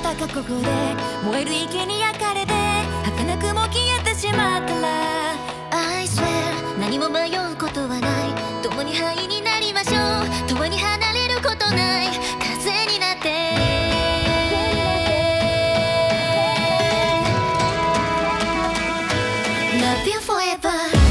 た過去で燃える池に焼かれて儚くも消えてしまったら I swear 何も迷うことはない共に灰になりましょう共に離れることない風になって Love you forever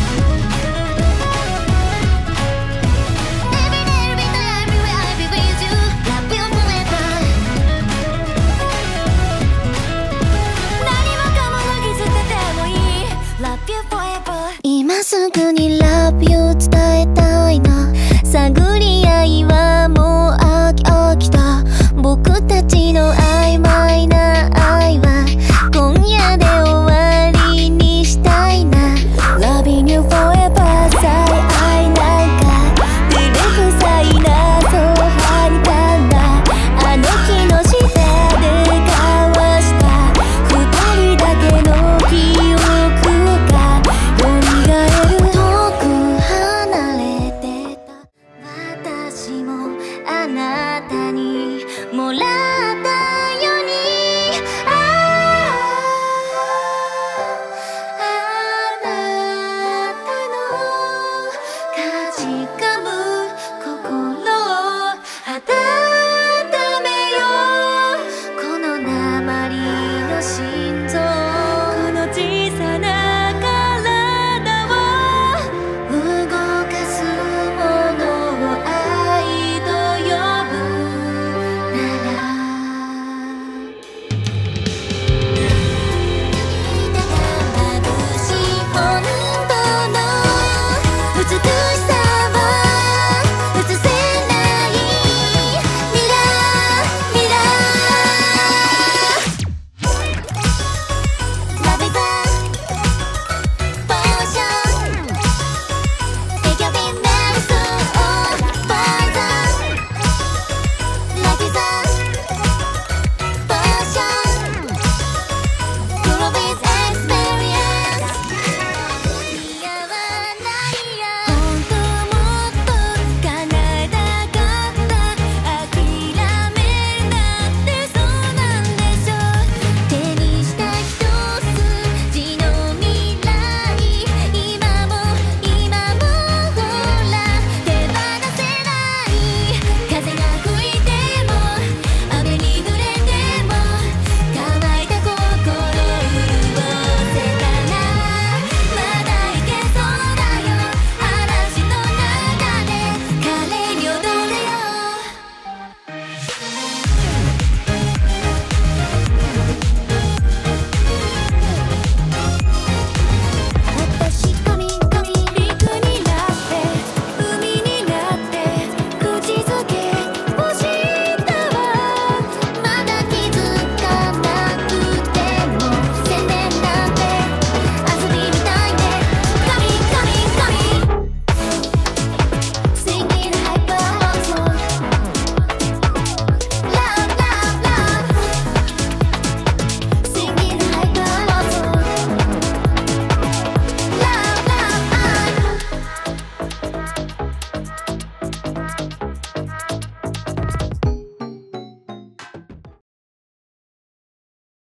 今すぐに Love you 伝えたいな探り合いはもう飽きた僕たちの曖昧な愛は今夜で終わりにしたいな Loving you forever さえ愛なんか照れくさいなそうはにかんだあの日の下で交わした二人だけの記憶が遠く離れてた私もあなたにもら